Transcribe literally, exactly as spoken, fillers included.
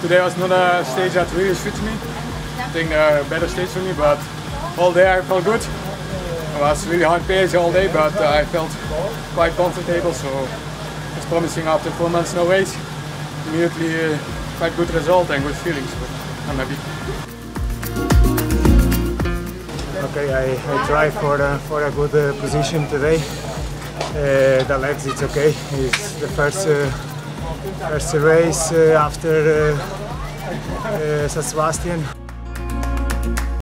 today was not a stage that really suits me. I think there are better stages for me, but all day I felt good. It was really hard pace all day, but uh, I felt quite comfortable, so it's promising after four months no race. Immediately uh, quite good result and good feelings, but I'm happy. Okay, I, I try for a, for a good uh, position today. Uh, the legs, it's okay. It's the first uh, first race uh, after uh, uh, San Sebastian.